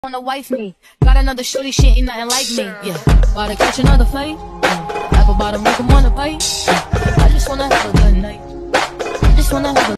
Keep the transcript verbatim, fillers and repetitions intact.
Wanna wife me, got another shorty, she ain't nothing like me. Yeah, about to catch another fight. Yeah, apple bottom, make 'em wanna bite. Yeah, I just wanna have a good night. I just wanna have a